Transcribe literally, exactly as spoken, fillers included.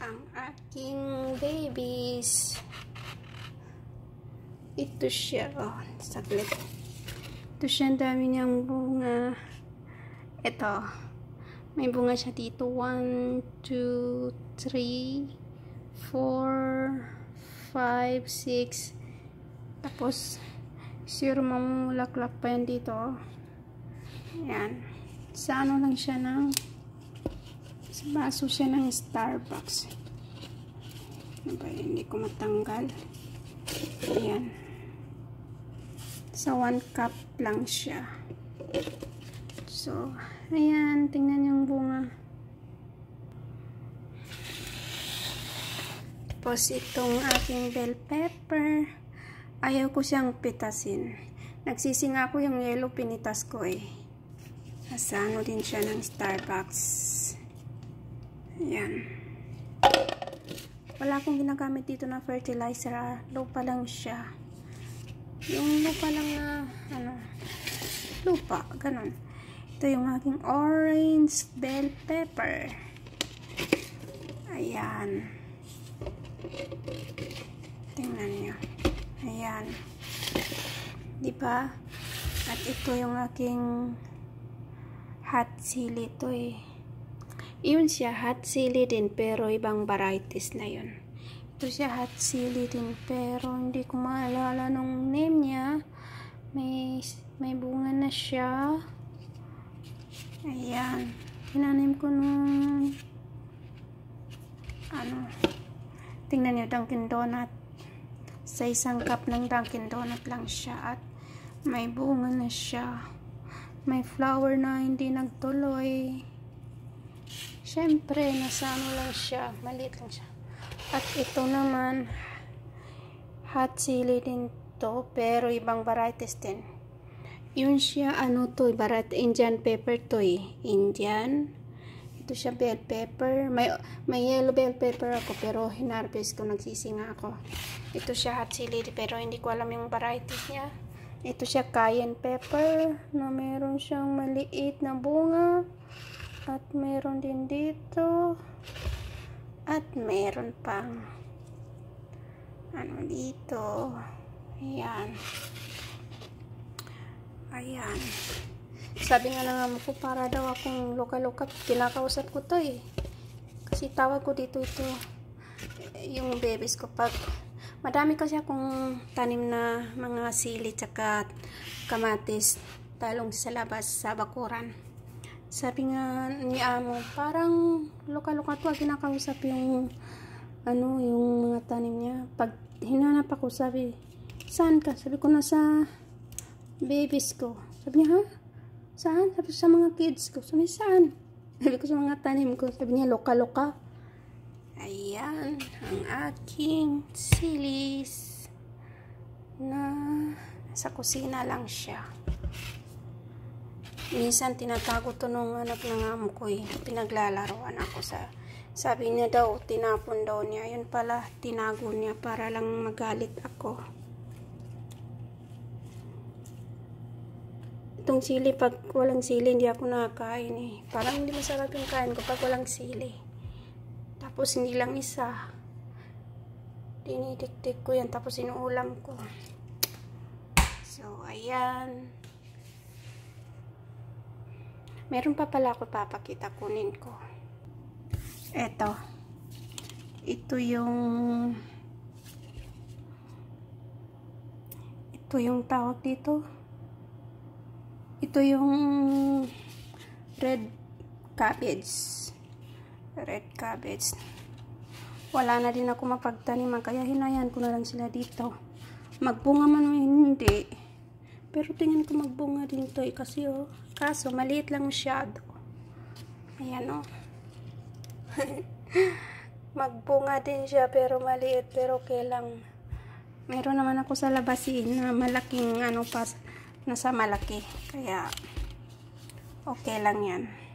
ang aking babies. Ito siya. Oh, saglit. Ito siya. Ang dami niyang bunga. Ito. May bunga siya dito. one, two, three, four, five, six. Tapos, sure mamulaklak pa yan dito. Ayan. Sa ano lang siya ng sa baso siya ng Starbucks. Ano ba, hindi ko matanggal. Ayan. Sa one cup lang siya. So, ayan. Tingnan yung bunga. Tapos, itong aking bell pepper. Ayaw ko siyang pitasin. Nagsisinga ko yung yellow, pinitas ko eh. Nasa ano din siya ng Starbucks. Ayan. Wala akong ginagamit dito na fertilizer. Ah. Lupa lang siya. Yung lupa lang na, ano, lupa. Ganon. Ito yung aking orange bell pepper. Ayan. Tingnan nyo. Ayan. Diba? At ito yung aking hot chili to eh. Yun siya, hot chili din, pero ibang varieties na yun. Ito siya, hot chili din, pero hindi ko maalala nung name niya. May, may bunga na siya. Ayan. Pinanim ko nung ano. Tingnan nyo, Dunkin Donut. Sa isang cup ng Dunkin Donut lang siya. At may bunga na siya. May flower na hindi nagtuloy. Siyempre, nasa ano lang siya. Maliit lang siya. At ito naman, hot chili din to, pero ibang varieties din. Yun siya, ano to, variety, Indian pepper to eh. Indian. Ito siya, bell pepper. May, may yellow bell pepper ako, pero hinarvest ko, nagsisinga ako. Ito siya, hot chili, pero hindi ko alam yung varieties niya. Ito siya, cayenne pepper, na meron siyang maliit na bunga. At meron din dito. At meron pang ano dito. Ayan. Ayan. Sabi nga lang naman ko, para daw akong loka-loka. Kinakausap ko to eh. Kasi tawag ko dito ito. Yung babies ko. Pag madami kasi akong tanim na mga sili tsaka kamatis. Talong sa labas sa bakuran. Sabi nga ni Amo, parang loka-loka to, kinakausap yung ano, yung mga tanim niya. Pag hinanap ako, sabi, saan ka? Sabi ko, nasa babies ko. Sabi niya, ha? Saan? Sabi ko, sa mga kids ko. Sabi, saan? Sabi ko, sa mga tanim ko. Sabi niya, loka-loka. Ayan, ang aking silis na sa kusina lang siya. Minsan tinatago to nung anak ng amo ko eh. Pinaglalaroan ako sa... Sabi niya daw, tinapon daw niya. Yun pala, tinago niya para lang magalit ako. Itong sili, pag walang sili, hindi ako nakakain eh. Parang hindi masarap yung kain ko pag walang sili. Tapos hindi lang isa. Dinidikdik ko yan, tapos inuulam ko. So, ayan. Meron pa pala ako papakita, kunin ko. Eto. Ito yung ito yung tawag dito. Ito yung red cabbage. Red cabbage. Wala na din ako mapagtaniman, kaya hinayan ko na lang sila dito. Magbunga man o hindi. Pero tingin ko magbunga din to eh, kasi oh, kaso maliit lang masyado. Ayan oh. Magbunga din siya pero maliit, pero okay lang. Meron naman ako sa labasin na malaking ano pa, nasa malaki. Kaya okay lang yan.